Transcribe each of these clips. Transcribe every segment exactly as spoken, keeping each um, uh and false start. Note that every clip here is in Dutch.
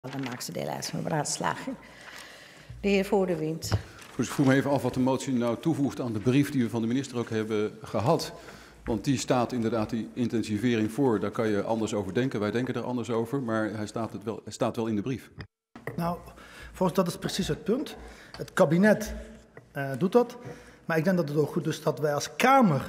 Dan maakt ze deel uit van de beraadslaging. De heer Voor de Wind. Dus ik vroeg me even af wat de motie nou toevoegt aan de brief die we van de minister ook hebben gehad. Want die staat inderdaad die intensivering voor. Daar kan je anders over denken. Wij denken er anders over. Maar hij staat, het wel, hij staat wel in de brief. Nou, volgens dat is precies het punt. Het kabinet uh, doet dat. Maar ik denk dat het ook goed is dat wij als Kamer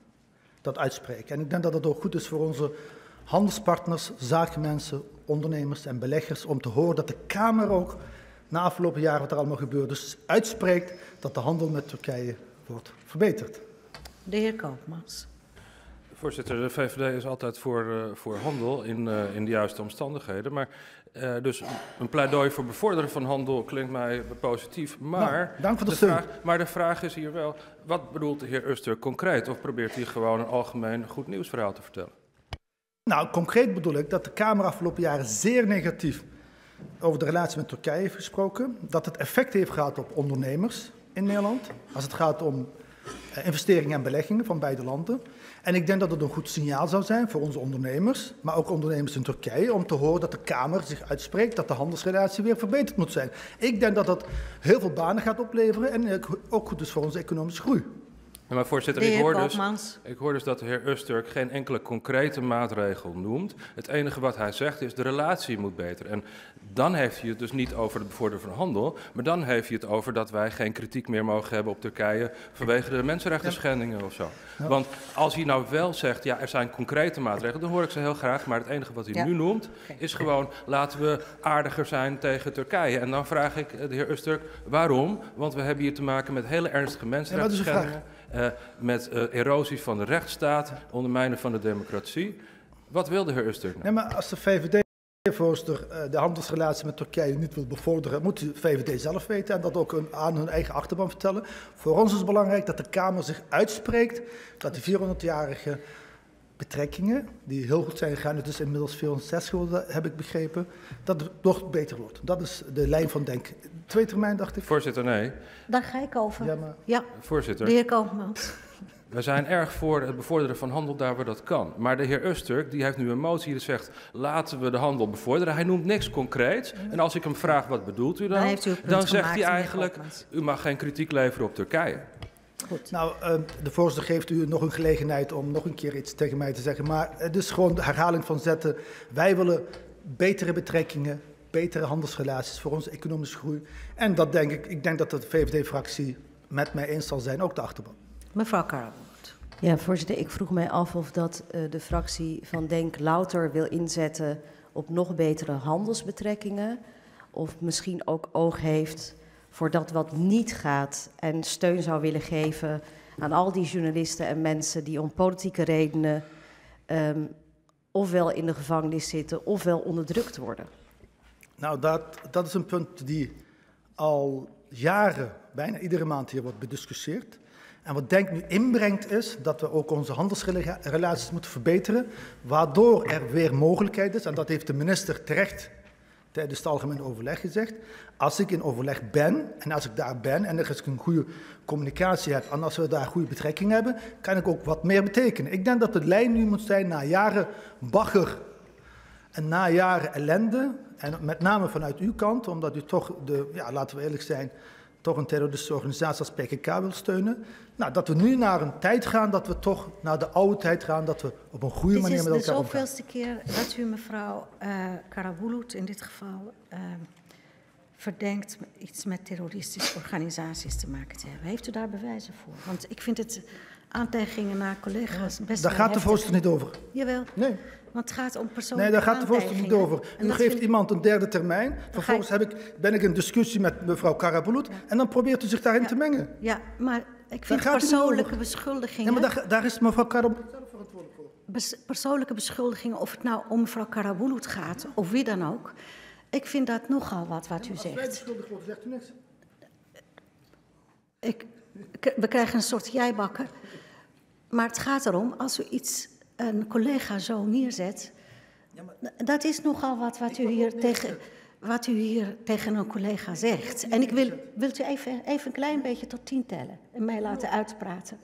dat uitspreken. En ik denk dat het ook goed is voor onze handelspartners, zakenmensen, ondernemers en beleggers om te horen dat de Kamer ook na afgelopen jaren wat er allemaal gebeurt, dus uitspreekt dat de handel met Turkije wordt verbeterd. De heer Koopmans. Voorzitter, de V V D is altijd voor, uh, voor handel in, uh, in de juiste omstandigheden. Maar uh, dus een pleidooi voor bevorderen van handel klinkt mij positief. Maar, nou, dank voor de, de steun. vraag, maar de vraag is hier wel, wat bedoelt de heer Öztürk concreet? Of probeert hij gewoon een algemeen goed nieuwsverhaal te vertellen? Nou, concreet bedoel ik dat de Kamer afgelopen jaren zeer negatief over de relatie met Turkije heeft gesproken. Dat het effect heeft gehad op ondernemers in Nederland. Als het gaat om uh, investeringen en beleggingen van beide landen. En ik denk dat het een goed signaal zou zijn voor onze ondernemers, maar ook ondernemers in Turkije, om te horen dat de Kamer zich uitspreekt dat de handelsrelatie weer verbeterd moet zijn. Ik denk dat dat heel veel banen gaat opleveren en ook goed is voor onze economische groei. Ja, maar voorzitter, ik hoor, dus, ik hoor dus dat de heer Öztürk geen enkele concrete maatregel noemt. Het enige wat hij zegt is de relatie moet beter. En dan heeft hij het dus niet over het bevorderen van handel, maar dan heeft hij het over dat wij geen kritiek meer mogen hebben op Turkije vanwege de mensenrechten schendingen of zo. Ja. Want als hij nou wel zegt, ja, er zijn concrete maatregelen, dan hoor ik ze heel graag. Maar het enige wat hij ja. nu noemt is gewoon, laten we aardiger zijn tegen Turkije. En dan vraag ik de heer Öztürk, waarom? Want we hebben hier te maken met hele ernstige mensenrechten schendingen. Uh, met uh, erosie van de rechtsstaat, ondermijnen van de democratie. Wat wil de heer Öztürk nou? Nee, maar als de V V D-voorzitter uh, de handelsrelatie met Turkije niet wil bevorderen, moet de V V D zelf weten en dat ook een, aan hun eigen achterban vertellen. Voor ons is het belangrijk dat de Kamer zich uitspreekt dat die vierhonderdjarige betrekkingen, die heel goed zijn gegaan, het is inmiddels vierhonderdzestig geworden, heb ik begrepen, dat het nog beter wordt. Dat is de lijn van denken. Twee termijn, dacht ik. Voorzitter, nee. Daar ga ik over. Ja, maar... ja. Voorzitter. De heer Koopmans. We zijn erg voor het bevorderen van handel daar waar dat kan. Maar de heer Öztürk die heeft nu een motie die zegt, laten we de handel bevorderen. Hij noemt niks concreets. En als ik hem vraag, wat bedoelt u dan? Dan, dan zegt hij eigenlijk, u mag geen kritiek leveren op Turkije. Goed. Nou, uh, de voorzitter geeft u nog een gelegenheid om nog een keer iets tegen mij te zeggen. Maar het is gewoon de herhaling van zetten. Wij willen betere betrekkingen, betere handelsrelaties voor onze economische groei. En dat denk ik, ik denk dat de V V D-fractie met mij eens zal zijn, ook de achterban. Mevrouw Karabout. Ja, voorzitter, ik vroeg mij af of dat uh, de fractie van Denk louter wil inzetten op nog betere handelsbetrekkingen. Of misschien ook oog heeft voor dat wat niet gaat en steun zou willen geven aan al die journalisten en mensen die om politieke redenen um, ofwel in de gevangenis zitten ofwel onderdrukt worden. Nou, dat, dat is een punt die al jaren, bijna iedere maand hier wordt bediscussieerd. En wat Denk nu inbrengt is dat we ook onze handelsrelaties moeten verbeteren, waardoor er weer mogelijkheid is, en dat heeft de minister terecht tijdens het algemeen overleg gezegd, als ik in overleg ben en als ik daar ben en er is een goede communicatie heb en als we daar goede betrekking hebben, kan ik ook wat meer betekenen. Ik denk dat de lijn nu moet zijn na jaren bagger en na jaren ellende, en met name vanuit uw kant, omdat u toch, de, ja, laten we eerlijk zijn, toch een terroristische organisatie als P K K wil steunen. Nou, dat we nu naar een tijd gaan, dat we toch naar de oude tijd gaan, dat we op een goede manier met elkaar omgaan. Dit is de zoveelste keer dat u mevrouw uh, Karabulut in dit geval uh, verdenkt iets met terroristische organisaties te maken te hebben. Heeft u daar bewijzen voor? Want ik vind het aantijgingen naar collega's best Daar gaat de voorzitter niet over. Jawel. Nee. Want het gaat om persoonlijke Nee, daar gaat de voorzitter niet over. U geeft vind... iemand een derde termijn. Vervolgens heb ik, ben ik in discussie met mevrouw Karabulut. Ja. En dan probeert u zich daarin ja. te mengen. Ja, maar ik vind persoonlijke beschuldigingen... Ja, maar daar, daar is mevrouw Karabulut zelf verantwoordelijk voor. Bes, persoonlijke beschuldigingen, of het nou om mevrouw Karabulut gaat, of wie dan ook. Ik vind dat nogal wat, wat ja, u als zegt. Als wij beschuldigd worden, zegt u niks. Ik, we krijgen een soort jijbakken. Maar het gaat erom, als u iets... een collega zo neerzet, ja, maar... dat is nogal wat, wat, u hier tegen, wat u hier tegen een collega zegt. En ik wil, wilt u even, even een klein beetje tot tien tellen en mij laten uitpraten.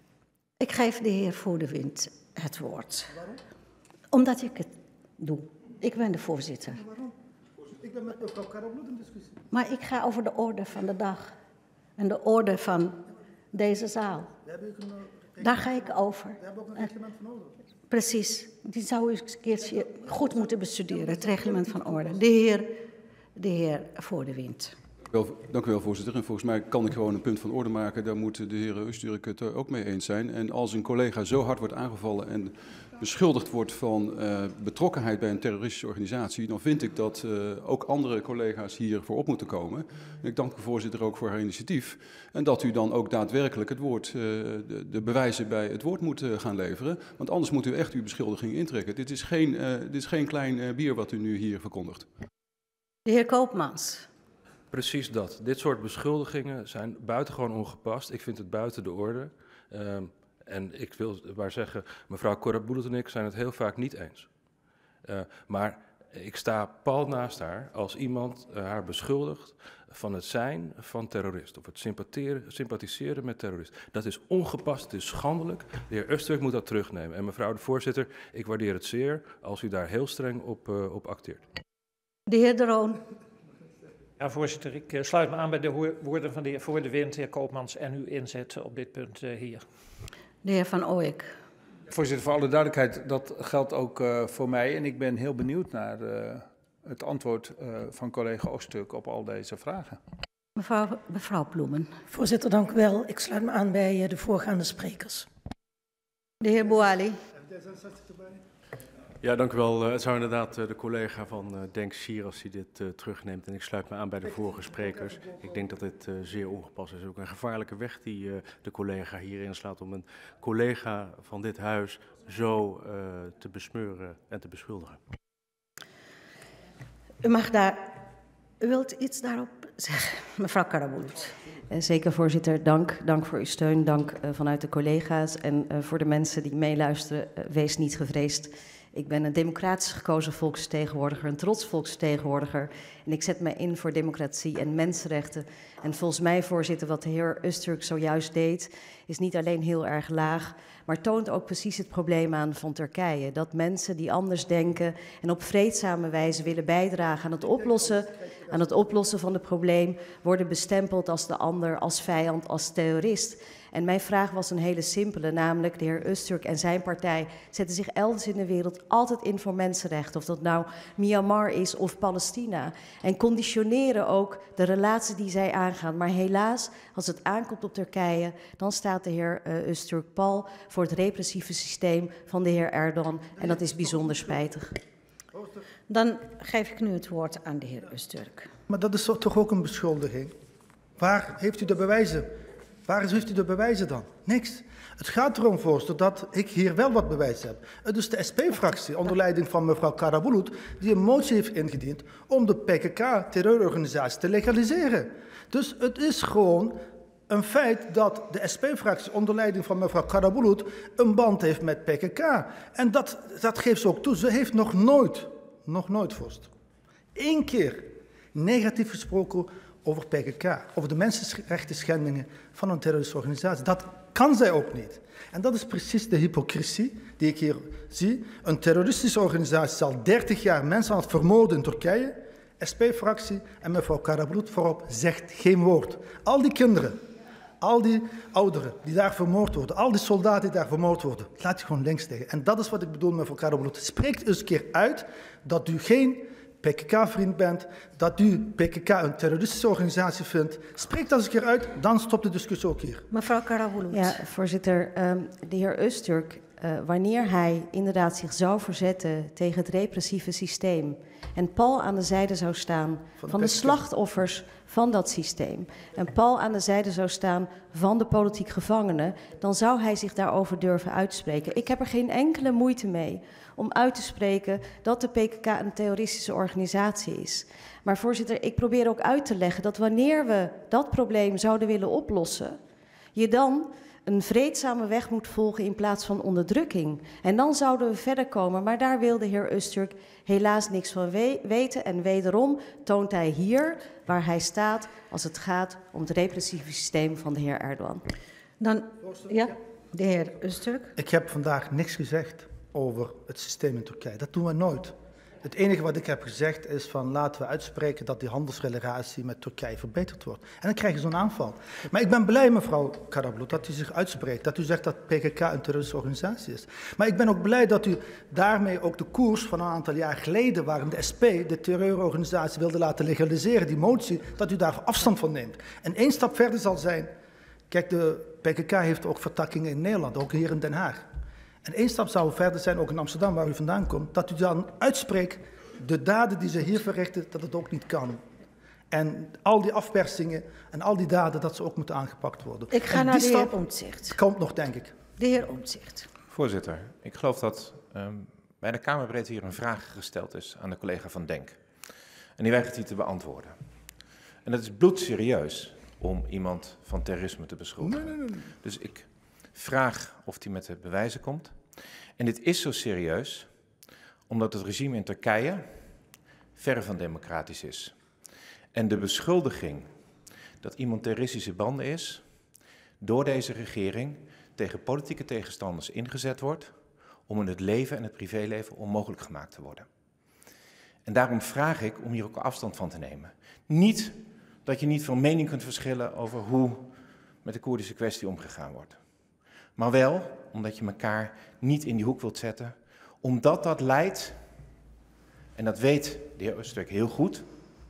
Ik geef de heer Voor de Wind het woord. Waarom? Omdat ik het doe. Ik ben de voorzitter. Maar waarom? Ik ben met mevrouw Karabulut in discussie. Maar ik ga over de orde van de dag. En de orde van deze zaal. We hebben ook een, Daar ga ik over. we hebben ook een reglement van orde. Precies. Die zou u eens een keertje goed moeten bestuderen. Het reglement van orde. De heer, de heer Voor de Wind. Wel, dank u wel, voorzitter. En volgens mij kan ik gewoon een punt van orde maken. Daar moet de heer Usturk het ook mee eens zijn. En als een collega zo hard wordt aangevallen en beschuldigd wordt van uh, betrokkenheid bij een terroristische organisatie, dan vind ik dat uh, ook andere collega's hiervoor op moeten komen. En ik dank de voorzitter ook voor haar initiatief. En dat u dan ook daadwerkelijk het woord, uh, de, de bewijzen bij het woord moet uh, gaan leveren. Want anders moet u echt uw beschuldiging intrekken. Dit is geen, uh, dit is geen klein uh, bier wat u nu hier verkondigt. De heer Koopmans. Precies dat. Dit soort beschuldigingen zijn buitengewoon ongepast. Ik vind het buiten de orde. Um, en ik wil maar zeggen, mevrouw Karabulut en ik zijn het heel vaak niet eens. Uh, maar ik sta pal naast haar als iemand uh, haar beschuldigt van het zijn van terrorist. Of het sympathiseren met terrorist. Dat is ongepast, het is schandelijk. De heer Usturk moet dat terugnemen. En mevrouw de voorzitter, ik waardeer het zeer als u daar heel streng op, uh, op acteert. De heer De Roon. Ja, voorzitter, ik uh, sluit me aan bij de woorden van de heer Voor de Wind, heer Koopmans, en uw inzet op dit punt uh, hier. De heer Van Ooyek. Voorzitter, voor alle duidelijkheid, dat geldt ook uh, voor mij. En ik ben heel benieuwd naar uh, het antwoord uh, van collega Usturk op al deze vragen. Mevrouw, mevrouw Ploemen. Voorzitter, dank u wel. Ik sluit me aan bij uh, de voorgaande sprekers. De heer Bouali. Ja, dank u wel. Het zou inderdaad de collega van Denk Sier als hij dit uh, terugneemt. En ik sluit me aan bij de vorige sprekers. Ik denk dat dit uh, zeer ongepast is. Ook een gevaarlijke weg die uh, de collega hierin slaat om een collega van dit huis zo uh, te besmeuren en te beschuldigen. U mag daar... U wilt iets daarop zeggen, mevrouw Karabulut. Zeker, voorzitter. Dank. Dank voor uw steun. Dank uh, vanuit de collega's. En uh, voor de mensen die meeluisteren, uh, wees niet gevreesd. Ik ben een democratisch gekozen volksvertegenwoordiger, een trots volksvertegenwoordiger. En ik zet mij in voor democratie en mensenrechten. En volgens mij, voorzitter, wat de heer Usturk zojuist deed, is niet alleen heel erg laag, maar toont ook precies het probleem aan van Turkije. Dat mensen die anders denken en op vreedzame wijze willen bijdragen aan het oplossen, aan het oplossen van het probleem, worden bestempeld als de ander, als vijand, als terrorist. En mijn vraag was een hele simpele, namelijk de heer Usturk en zijn partij zetten zich elders in de wereld altijd in voor mensenrechten. Of dat nou Myanmar is of Palestina. En conditioneren ook de relatie die zij aangaan. Maar helaas, als het aankomt op Turkije, dan staat de heer uh, Usturk pal voor het repressieve systeem van de heer Erdogan. En dat is bijzonder spijtig. Dan geef ik nu het woord aan de heer Usturk. Maar dat is toch ook een beschuldiging? Waar heeft u de bewijzen? Waar heeft u de bewijzen dan? Niks. Het gaat erom, voorzitter, dat ik hier wel wat bewijs heb. Het is de S P-fractie, onder leiding van mevrouw Karabulut, die een motie heeft ingediend om de P K K-terreurorganisatie te legaliseren. Dus het is gewoon een feit dat de S P-fractie, onder leiding van mevrouw Karabulut, een band heeft met P K K. En dat, dat geeft ze ook toe. Ze heeft nog nooit, nog nooit, voorzitter, één keer negatief gesproken over P K K, over de mensenrechten schendingen van een terroristische organisatie. Dat kan zij ook niet. En dat is precies de hypocrisie die ik hier zie. Een terroristische organisatie is al dertig jaar mensen aan het vermoorden in Turkije. S P-fractie en mevrouw Karabulut voorop zegt geen woord. Al die kinderen, al die ouderen die daar vermoord worden, al die soldaten die daar vermoord worden, laat je gewoon links liggen. En dat is wat ik bedoel, mevrouw Karabulut. Spreek eens een keer uit dat u geen P K K-vriend bent, dat u P K K een terroristische organisatie vindt. Spreek dat eens een keer uit, dan stopt de discussie ook hier. Mevrouw Karabulut. Ja, voorzitter. Um, de heer Usturk, uh, wanneer hij inderdaad zich zou verzetten tegen het repressieve systeem en pal aan de zijde zou staan van, van de slachtoffers van dat systeem en pal aan de zijde zou staan van de politiek gevangenen, dan zou hij zich daarover durven uitspreken. Ik heb er geen enkele moeite mee om uit te spreken dat de P K K een terroristische organisatie is. Maar voorzitter, ik probeer ook uit te leggen dat wanneer we dat probleem zouden willen oplossen, je dan een vreedzame weg moet volgen in plaats van onderdrukking. En dan zouden we verder komen, maar daar wil de heer Usturk helaas niks van we weten. En wederom toont hij hier waar hij staat als het gaat om het repressieve systeem van de heer Erdogan. Dan, ja, de heer Usturk. Ik heb vandaag niks gezegd over het systeem in Turkije. Dat doen we nooit. Het enige wat ik heb gezegd is van laten we uitspreken dat die handelsrelatie met Turkije verbeterd wordt. En dan krijg je zo'n aanval. Maar ik ben blij, mevrouw Karabulut, dat u zich uitspreekt. Dat u zegt dat P K K een terroristische organisatie is. Maar ik ben ook blij dat u daarmee ook de koers van een aantal jaar geleden, waarin de S P de terreurorganisatie wilde laten legaliseren, die motie, dat u daar afstand van neemt. En één stap verder zal zijn, kijk, de P K K heeft ook vertakkingen in Nederland, ook hier in Den Haag. En één stap zou verder zijn, ook in Amsterdam, waar u vandaan komt, dat u dan uitspreekt de daden die ze hier verrichten, dat het ook niet kan. En al die afpersingen en al die daden, dat ze ook moeten aangepakt worden. Ik ga en naar die de heer stap Omtzigt. Komt nog, denk ik. De heer Omtzigt. Voorzitter, ik geloof dat um, bij de Kamerbreed hier een vraag gesteld is aan de collega van Denk. En die weigert die te beantwoorden. En het is bloedserieus om iemand van terrorisme te beschuldigen. Nee, nee, nee. Dus ik vraag of hij met de bewijzen komt. En dit is zo serieus omdat het regime in Turkije verre van democratisch is. En de beschuldiging dat iemand terroristische banden is, door deze regering tegen politieke tegenstanders ingezet wordt om in het leven en het privéleven onmogelijk gemaakt te worden. En daarom vraag ik om hier ook afstand van te nemen. Niet dat je niet van mening kunt verschillen over hoe met de Koerdische kwestie omgegaan wordt. Maar wel omdat je elkaar niet in die hoek wilt zetten, omdat dat leidt, en dat weet de heer Öztürk heel goed,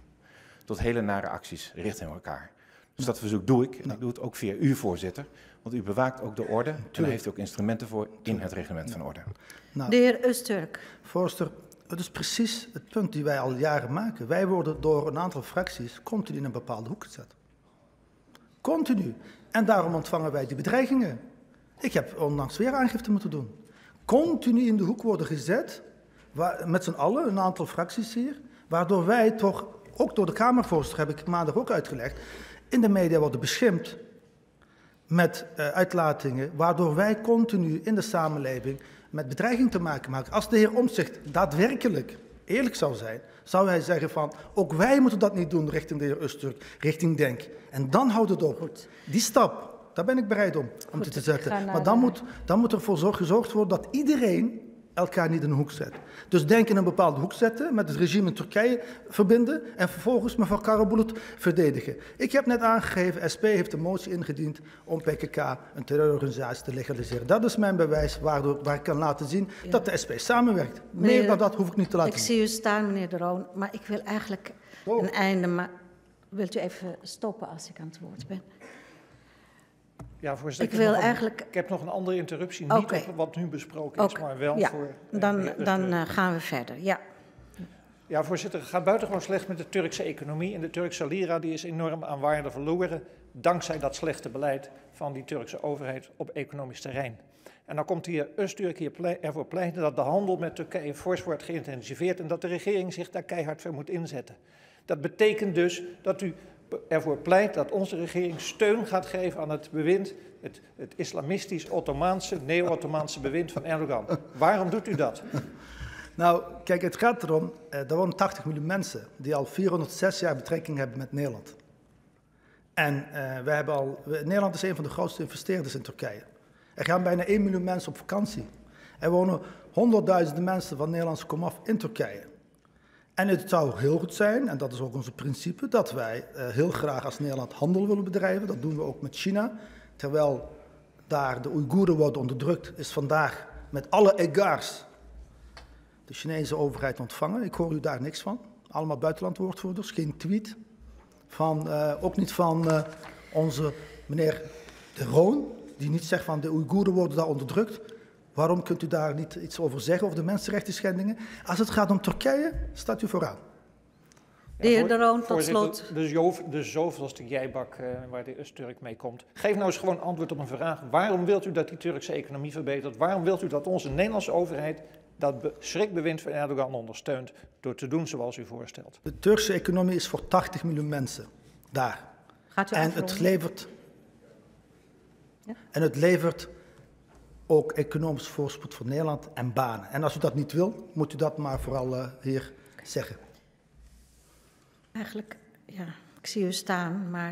tot hele nare acties richting elkaar. Dus dat verzoek doe ik, en ik doe het ook via u, voorzitter, want u bewaakt ook de orde en daar heeft u ook instrumenten voor in het reglement van orde. Nou, de heer Öztürk. Voorzitter, het is precies het punt die wij al jaren maken. Wij worden door een aantal fracties continu in een bepaalde hoek gezet. Continu. En daarom ontvangen wij die bedreigingen. Ik heb onlangs weer aangifte moeten doen. Continu in de hoek worden gezet, waar, met z'n allen, een aantal fracties hier, waardoor wij toch, ook door de Kamervoorzitter heb ik maandag ook uitgelegd, in de media worden beschimpt met uh, uitlatingen, waardoor wij continu in de samenleving met bedreiging te maken maken. Als de heer Omtzigt daadwerkelijk eerlijk zou zijn, zou hij zeggen van, ook wij moeten dat niet doen richting de heer Öztürk, richting Denk. En dan houdt het op. Goed. Die stap, daar ben ik bereid om, om Goed, te zetten. Maar dan moet, dan moet er voor gezorgd worden dat iedereen elkaar niet in een hoek zet. Dus Denk in een bepaalde hoek zetten, met het regime in Turkije verbinden en vervolgens mevrouw Karabulut verdedigen. Ik heb net aangegeven, S P heeft een motie ingediend om P K K, een terreurorganisatie, te legaliseren. Dat is mijn bewijs waardoor, waar ik kan laten zien ja. dat de S P samenwerkt. Meneer, Meer dan dat hoef ik niet te laten ik zien. Ik zie u staan, meneer De Roon, maar ik wil eigenlijk oh. een einde. Maar wilt u even stoppen als ik aan het woord ben? Ja, voorzitter, ik, ik, wil heb eigenlijk... een, ik heb nog een andere interruptie, niet okay. op wat nu besproken is, okay. maar wel ja. voor... Dan, uh, dan uh, gaan we verder, ja. Ja, voorzitter, het gaat buitengewoon slecht met de Turkse economie. En de Turkse lira die is enorm aan waarde verloren, dankzij dat slechte beleid van die Turkse overheid op economisch terrein. En dan komt hier Öztürk hier plei ervoor pleiten dat de handel met Turkije fors wordt geïntensiveerd en dat de regering zich daar keihard voor moet inzetten. Dat betekent dus dat u ervoor pleit dat onze regering steun gaat geven aan het bewind, het, het islamistisch-Ottomaanse, neo-Ottomaanse bewind van Erdogan. Waarom doet u dat? Nou, kijk, het gaat erom, er wonen tachtig miljoen mensen die al vierhonderdzes jaar betrekking hebben met Nederland. En uh, we hebben al, Nederland is een van de grootste investeerders in Turkije. Er gaan bijna één miljoen mensen op vakantie. Er wonen honderdduizenden mensen van Nederlandse komaf in Turkije. En het zou heel goed zijn, en dat is ook ons principe, dat wij uh, heel graag als Nederland handel willen bedrijven. Dat doen we ook met China. Terwijl daar de Oeigoeren worden onderdrukt, is vandaag met alle egards de Chinese overheid ontvangen. Ik hoor u daar niks van. Allemaal buitenlandwoordvoerders, geen tweet. Van, uh, ook niet van uh, onze meneer De Roon, die niet zegt van de Oeigoeren worden daar onderdrukt. Waarom kunt u daar niet iets over zeggen, over de mensenrechten schendingen? Als het gaat om Turkije, staat u vooraan. De heer De Roon, tot slot. De, zo, de zoveelste jijbak uh, waar de Öztürk mee komt. Geef nou eens gewoon antwoord op een vraag. Waarom wilt u dat die Turkse economie verbetert? Waarom wilt u dat onze Nederlandse overheid dat schrikbewind van Erdogan ondersteunt door te doen zoals u voorstelt? De Turkse economie is voor tachtig miljoen mensen daar. Gaat u en het levert, ja? en het levert ook economisch voorspoed voor Nederland en banen. En als u dat niet wil, moet u dat maar vooral uh, hier zeggen. Eigenlijk, ja, ik zie u staan, maar...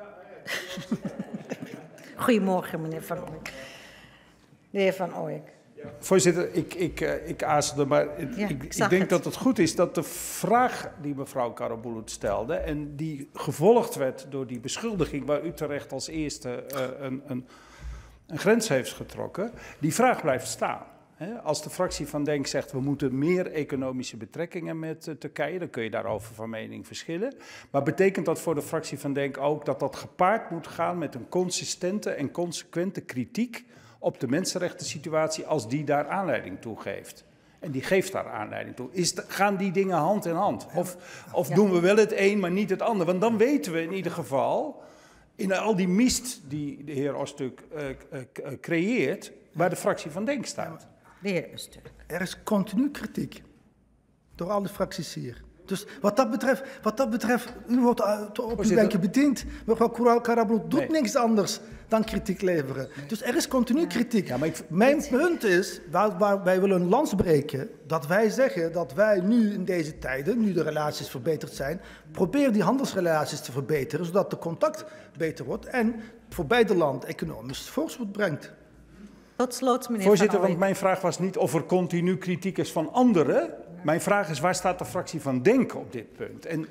Goedemorgen, meneer Van Ooyek. De heer Van Ooyek. Voorzitter, ik, ik, ik aarzelde, maar het, Ja, ik, ik ik denk het. dat het goed is dat de vraag die mevrouw Karabulut stelde en die gevolgd werd door die beschuldiging waar u terecht als eerste uh, een, een, een grens heeft getrokken, die vraag blijft staan. He, als de fractie van Denk zegt we moeten meer economische betrekkingen met uh, Turkije, dan kun je daarover van mening verschillen. Maar betekent dat voor de fractie van Denk ook dat dat gepaard moet gaan met een consistente en consequente kritiek op de mensenrechten situatie als die daar aanleiding toe geeft? En die geeft daar aanleiding toe. Is de, gaan die dingen hand in hand? Of, of ja. doen we wel het een, maar niet het ander? Want dan weten we in ieder geval, in al die mist die de heer Ostuk uh, uh, uh, creëert, waar de fractie van Denk staat. De heer Ostuk. Er is continu kritiek door alle fracties hier. Dus wat dat betreft, wat dat betreft u wordt op uw bankje bediend. Mevrouw Karabulut doet nee. niks anders dan kritiek leveren. Nee. Dus er is continu kritiek. Ja, maar ik, Mijn punt is, waar, waar wij willen een lans breken, dat wij zeggen dat wij nu in deze tijden, nu de relaties verbeterd zijn, proberen die handelsrelaties te verbeteren, zodat de contact beter wordt en voor beide landen economisch voorspoed brengt. Tot slot, meneer Voorzitter, want mijn vraag was niet of er continu kritiek is van anderen. Mijn vraag is, waar staat de fractie van Denk op dit punt? En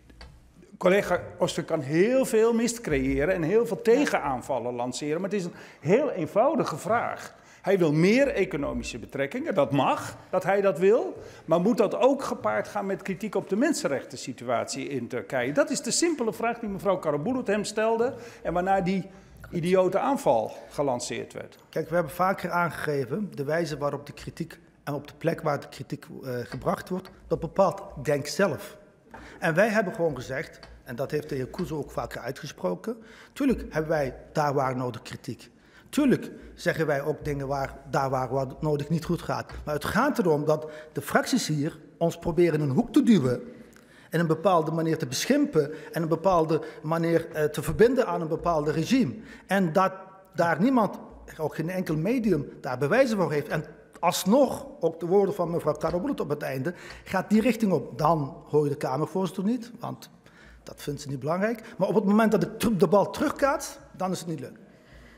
collega Ostuk kan heel veel mist creëren en heel veel tegenaanvallen lanceren, maar het is een heel eenvoudige vraag. Hij wil meer economische betrekkingen, dat mag, dat hij dat wil, maar moet dat ook gepaard gaan met kritiek op de mensenrechten situatie in Turkije? Dat is de simpele vraag die mevrouw Karabulut hem stelde en waarna die idiote aanval gelanceerd werd. Kijk, we hebben vaker aangegeven de wijze waarop de kritiek en op de plek waar de kritiek uh, gebracht wordt, dat bepaalt Denk zelf. En wij hebben gewoon gezegd, en dat heeft de heer Kuzu ook vaker uitgesproken, tuurlijk hebben wij daar waar nodig kritiek. Tuurlijk zeggen wij ook dingen waar, daar waar wat nodig niet goed gaat. Maar het gaat erom dat de fracties hier ons proberen in een hoek te duwen en een bepaalde manier te beschimpen en een bepaalde manier uh, te verbinden aan een bepaalde regime. En dat daar niemand, ook geen enkel medium, daar bewijzen voor heeft. En alsnog, ook de woorden van mevrouw Karabulut op het einde, gaat die richting op. Dan hoor je de Kamervoorzitter niet, want dat vindt ze niet belangrijk. Maar op het moment dat de, de bal terugkaatst, dan is het niet leuk.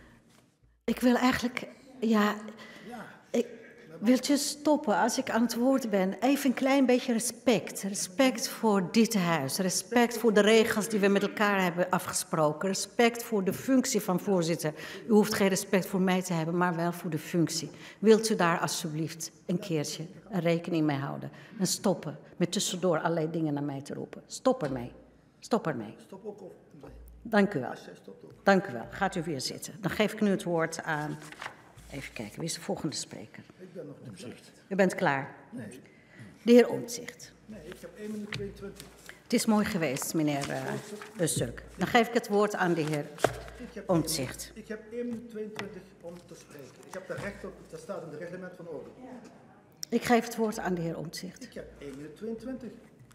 Ik wil eigenlijk, ja, ik wil je stoppen als ik aan het woord ben. Even een klein beetje respect. Respect voor dit huis. Respect voor de regels die we met elkaar hebben afgesproken. Respect voor de functie van voorzitter. U hoeft geen respect voor mij te hebben, maar wel voor de functie. Wilt u daar alsjeblieft een keertje een rekening mee houden? En stoppen met tussendoor allerlei dingen naar mij te roepen. Stop ermee. Stop ermee. Stop ook op. Dank u wel. Dank u wel. Gaat u weer zitten. Dan geef ik nu het woord aan... Even kijken, wie is de volgende spreker? Ik ben nog Omtzigt. U bent klaar? Nee. De heer Omtzigt. Nee, ik heb één minuut tweeëntwintig. Het is mooi geweest, meneer uh, Usturk. Dan geef ik het woord aan de heer Omtzigt. Ik heb één minuut tweeëntwintig om te spreken. Ik heb daar recht op, dat staat in het reglement van orde. Ik geef het woord aan de heer Omtzigt. Ik heb één minuut tweeëntwintig.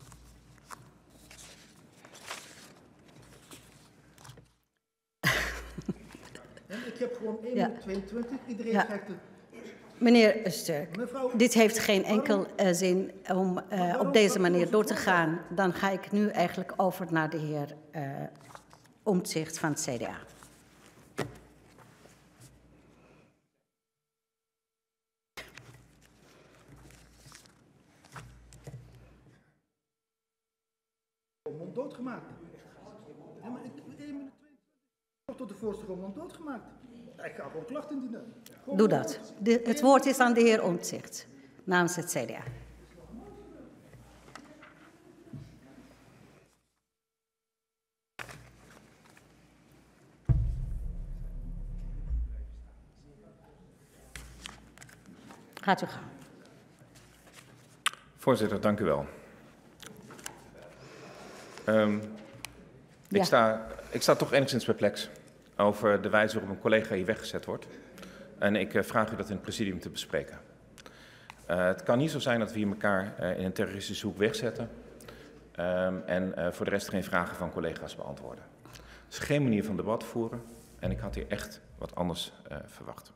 En ik heb gewoon één minuut tweeëntwintig. Iedereen ja. krijgt het. Meneer Usturk, dit heeft geen enkel uh, zin om uh, op deze manier door te gaan. Dan ga ik nu eigenlijk over naar de heer uh, Omtzigt van het C D A. Mond doodgemaakt. Ja, maar ik één minuut tweeëntwintig tot de voorzitter mond doodgemaakt. Ik ga gewoon klacht indienen. Gewoon Doe dat. De, het woord is aan de heer Omtzigt, namens het C D A. Gaat u gaan. Voorzitter, dank u wel. Um, ja. ik, sta, ik sta toch enigszins perplex over de wijze waarop een collega hier weggezet wordt. En ik uh, vraag u dat in het presidium te bespreken. Uh, het kan niet zo zijn dat we hier elkaar uh, in een terroristische hoek wegzetten um, en uh, voor de rest geen vragen van collega's beantwoorden. Het is geen manier van debat voeren en ik had hier echt wat anders uh, verwacht.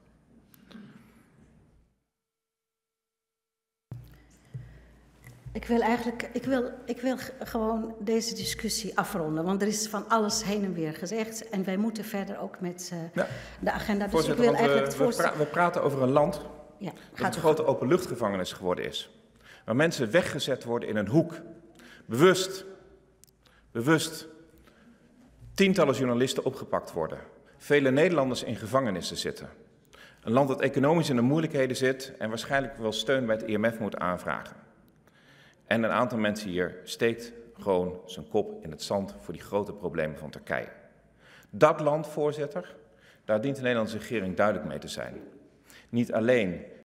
Ik wil eigenlijk, ik wil, ik wil gewoon deze discussie afronden, want er is van alles heen en weer gezegd en wij moeten verder ook met uh, ja. de agenda. Dus Voorzitter, ik wil eigenlijk we, het voorstel... we, pra we praten over een land Ja, dat het een grote openluchtgevangenis geworden is. Waar mensen weggezet worden in een hoek. Bewust, bewust, tientallen journalisten opgepakt worden. Vele Nederlanders in gevangenissen zitten. Een land dat economisch in de moeilijkheden zit en waarschijnlijk wel steun bij het I M F moet aanvragen. En een aantal mensen hier steekt gewoon zijn kop in het zand voor die grote problemen van Turkije. Dat land, voorzitter, daar dient de Nederlandse regering duidelijk mee te zijn. Niet alleen